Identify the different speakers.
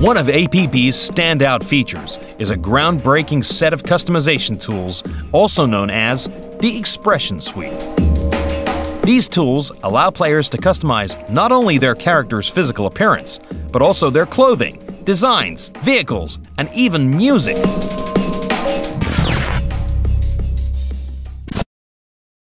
Speaker 1: One of APB's standout features is a groundbreaking set of customization tools, also known as the Expression Suite. These tools allow players to customize not only their character's physical appearance, but also their clothing, designs, vehicles, and even music.